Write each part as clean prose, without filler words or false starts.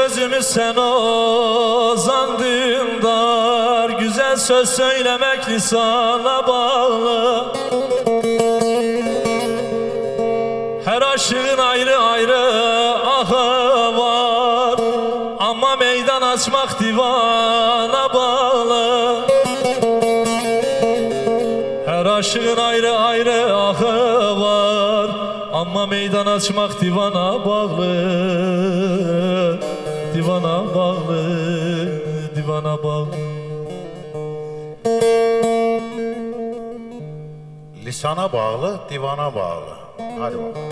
gözümüz sen ozandın dar. Güzel söz söylemek lisana bağlı. Her aşığın ayrı ayrı ahı var, ama meydan açmak divana bağlı. Her aşığın ayrı ayrı ahı var, ama meydan açmak divana bağlı. Divana bağlı, divana bağlı. Lisana bağlı, divana bağlı. Hadi bakalım.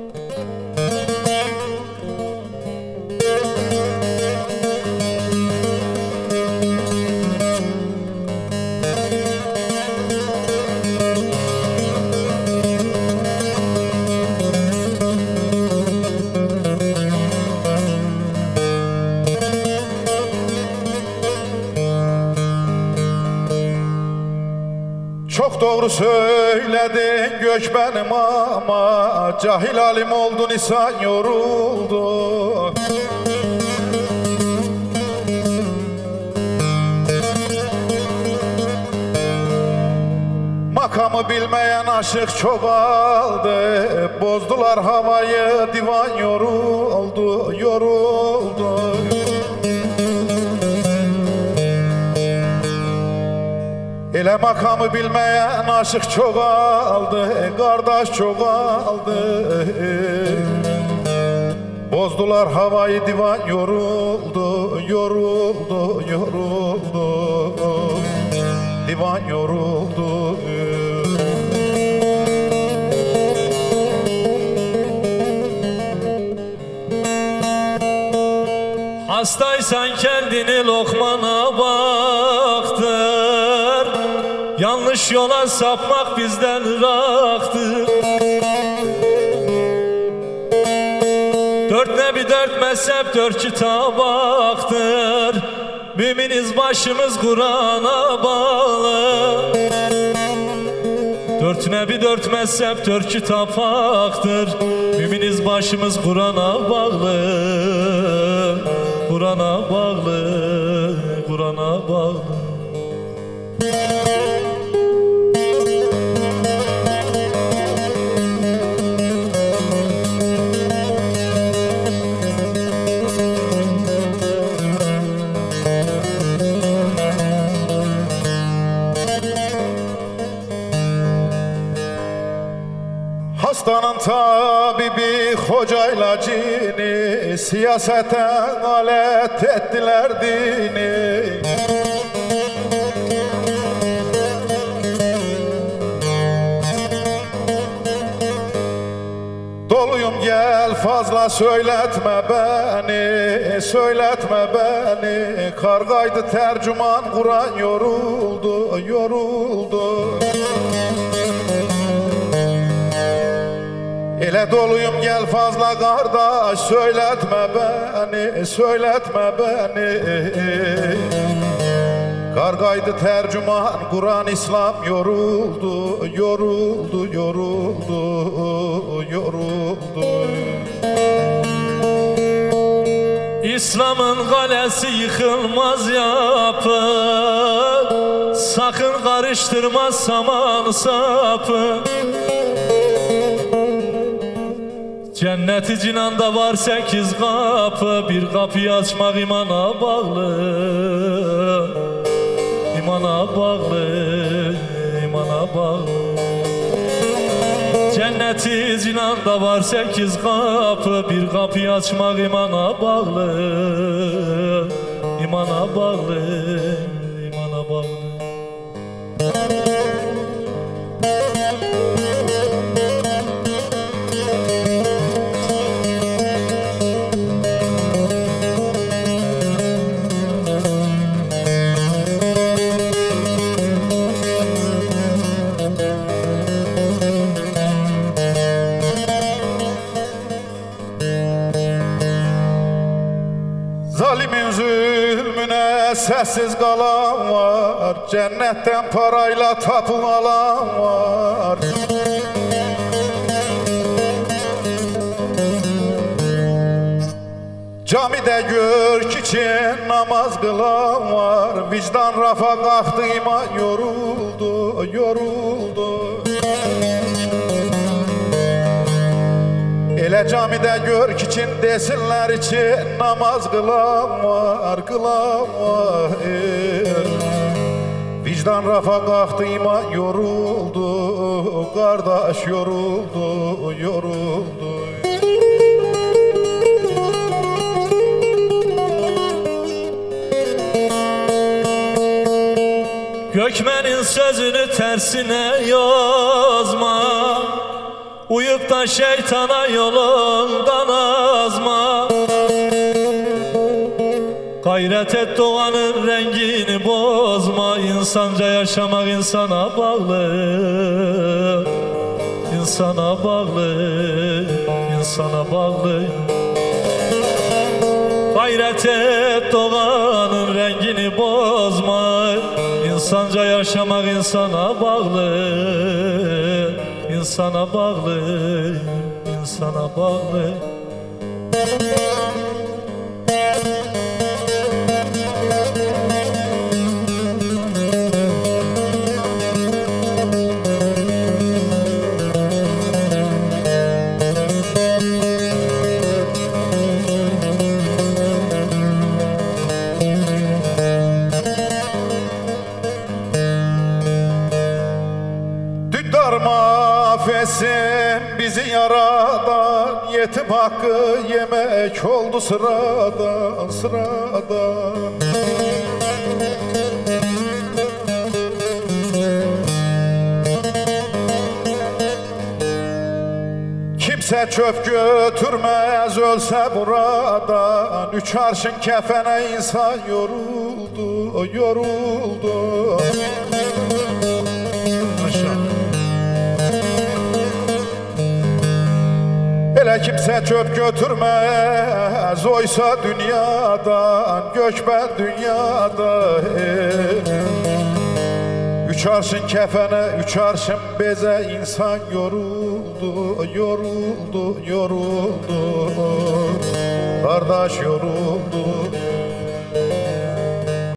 Çok doğru söyledin göçmenim, ama cahil alim oldun, insan yoruldu. Makamı bilmeyen aşık çoğaldı, bozdular havayı, divan yoruldu, yoruldu. Ele makamı bilmeyen aşık çoğaldı, kardeş çoğaldı. Bozdular havayı, divan yoruldu, yoruldu, yoruldu. Divan yoruldu. Hastaysan kendini lokmana baktır. Yanlış yola sapmak bizden rahaktır. Dört nebi, dört mezhep, dört kitabaktır. Müminiz başımız Kur'an'a bağlı. Dört nebi, dört mezhep, dört kitap haktır. Müminiz başımız Kur'an'a bağlı. Kur'an'a bağlı, Kur'an'a bağlı. Hastanın tabibi hocayla cini, siyaseten alet ettiler dini. Doluyum gel, fazla söyletme beni, söyletme beni. Kargaydı tercüman, Kur'an yoruldu, yoruldu. Ele doluyum gel fazla kardeş, söyletme beni, söyletme beni. Kargaydı tercüman, Kur'an İslam yoruldu, yoruldu, yoruldu, yoruldu. İslam'ın kalesi yıkılmaz yapı, sakın karıştırma saman sapı. Cenneti cinanda var 8 kapı, bir kapıyı açmak imana bağlı. İmana bağlı, imana bağlı. Cenneti cinanda var 8 kapı, bir kapıyı açmak imana bağlı. İmana bağlı, imana bağlı. Zalimin zulmüne sessiz kalan var, cennetten parayla tapu alan var. Camide gör için namaz kılan var. Vicdan rafa kalktı, iman yoruldu, yoruldu. Ele camide gör için desinler için namaz kılan var, kılan var. Vicdan rafa kalktı, iman yoruldu, kardeş yoruldu, yoruldu. Gökmenin sözünü tersine yazma, uyup da şeytana yolundan azma. Gayret et, doğanın rengini bozma. İnsanca yaşamak insana bağlı, insana bağlı, insana bağlı. Gayret et, doğanın rengini bozma. İnsanca yaşamak insana bağlı, insana bağlı, insana bağlı. Affetsin bizi yaradan, yetim hakkı yemek oldu sıradan, sıradan. Kimse çöp götürmez ölse buradan. Üç arşın kefene insan yoruldu, yoruldu. Hele kimse çöp götürmez oysa dünyadan, göçmen dünyada. Üç arşın kefene, üç arşın beze insan yoruldu, yoruldu, yoruldu. Kardeş yoruldu.